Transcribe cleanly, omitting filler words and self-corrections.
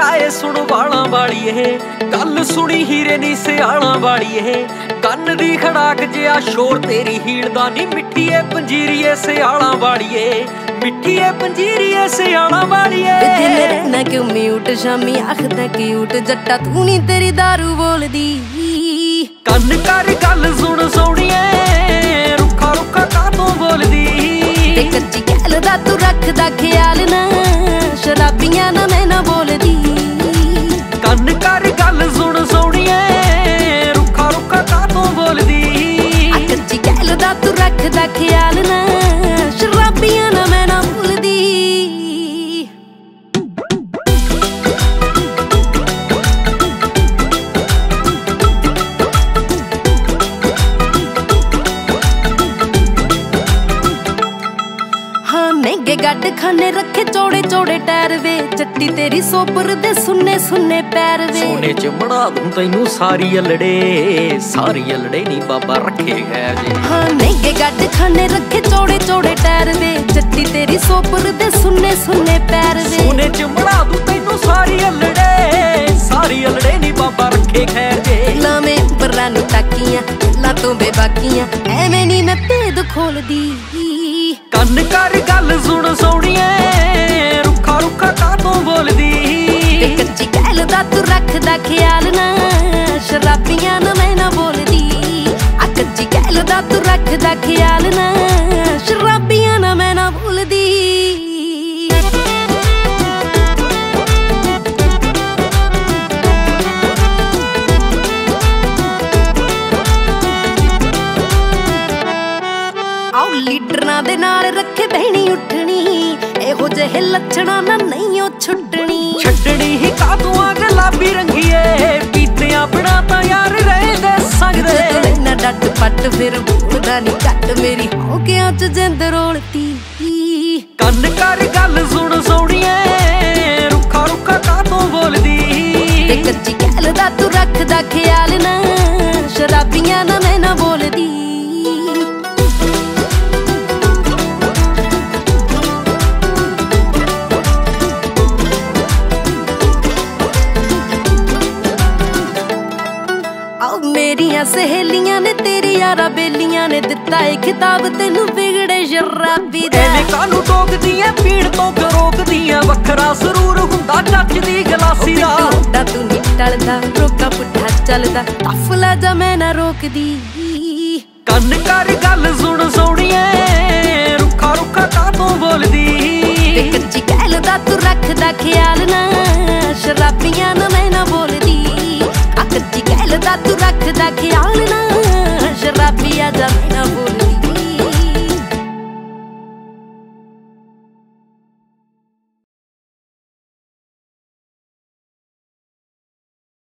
आए सुन वाला वाली गल सुनी हीरे नी सियाला वाली कन्न दी खड़ाक जिया शोर तेरी हीड़ दा नी मिठी ए पंजीरीए सियाला वाली मिठी ए पंजीरीए सियाला वाली दिल रहना क्यों म्यूट शामी आखदा क्यूट जट्टा तू नी तेरी दारू बोलदी कन्न कर गल सुन सोहणिए रुखा रुखा कातों बोलदी ते कच्ची गल दा तू रखदा ख्याल ना शराबियां ना मैं ना बोलदी कन्न कर गल सुन सोहणिए रुखा रुखा कातों बोलदी कच्ची गल दा तू रखदा ख्याल ना शराबियां ना मैं ना बोलदी महंगे गड्ड खाने रखे चौड़े चौड़े टायर वे चट्टी तेरी सोपर दे सुन्ने सुन्ने पैर वे सोने च बना दूं तैनू सारी अलड़े नी बाबा रखे है जे हाँ महंगे गड्ड खाने रखे चौड़े चौड़े टायर वे चट्टी तेरी सोपर दे सुन्ने सुन्ने पैर वे सोने च बना दूं तैनू सारी अलड़े नी बाबा रखे खैर जे लामे बर्रा नु टाकियां लातों बेबाकियां एवें नी मैं भेद खोलदी कन्न कर गल सुन सोहणिए रुखा रुखा कातों बोलदी ते कच्ची गल दा तू रखदा ख्याल ना शराबियां ना मैं ना बोलदी आ कच्ची गल दा तू रखदा ख्याल ना शराबियां ना मैं ना बोलदी लीडरां दे नाल रखे बहनी उठनी एहो जेहे लछणा ना नहीं ओ छुटनी छड्डनी ही कातों गुलाबी रंगीए पीतियां बना तां यार रह दे सकदे ना डट पट फिर बोलदा नी घट मेरी हौकियां च जिंद रोलती कन्न कर गल सुन सोहणिए रुखा रुखा कातों बोलदी ते कच्ची गल दा तू रखदा ख्याल ना शराबियां ना मैं ना बोलदी मेरियां सहेलियां ने तेरी यारा बेलियां ने दिता है खिताब तेनू बिगड़े शराबी दा एवें कानू टोकदियां पीड़ तो रोकदियां वखरा सरूर हुंदा चच दी गलासी दा तू नी टलदा रोका पुट्ठा चलदा अफला जा मैं ना रोकदी कन्न कर गल सुन सोहणिए रुखा रुखा कातों बोलदी ते कच्ची गल दा तू रखदा ख्याल ना शराबियां ना मैं ना बोलदी कच्ची गल दा तू रखदा ख्याल ना शराबियां जा